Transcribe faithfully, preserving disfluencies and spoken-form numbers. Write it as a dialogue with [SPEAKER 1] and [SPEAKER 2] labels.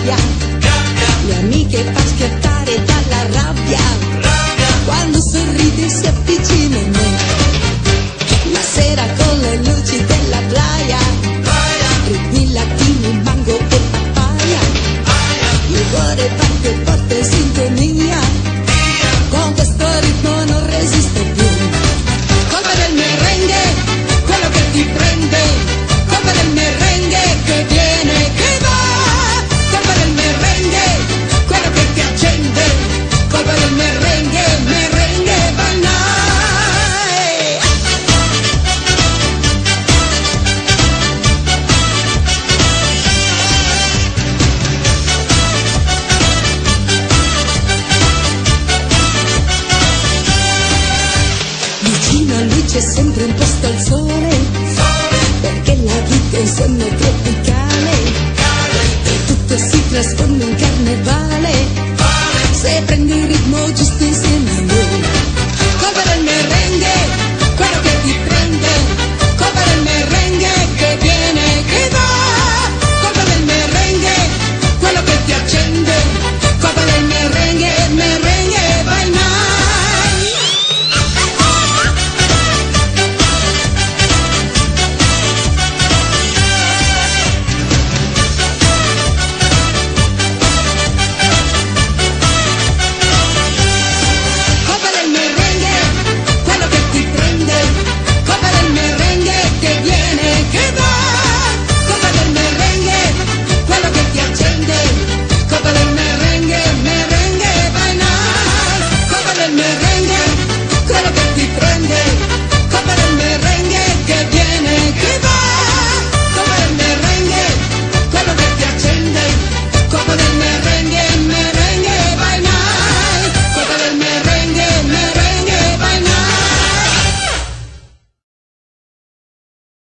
[SPEAKER 1] gabbia, le amiche fa schiattare dalla rabbia, quando sorride si avvicina a me, la sera con le luci della playa, ritmi latini, mango e papaya, il cuore batte forte in sintonia, con questo ritmo non resisto più, colpa del merengue, quello che ti prende, colpa del merengue che viene, che va, colpa del merengue, quello che ti accende, colpa del merengue, merengue banale. Vicino a lui c'è sempre un posto al sole, perché la vita è un sogno tropicale, e tutto si trasforma in carnevale, se prendi il ritmo giusto insieme a lui.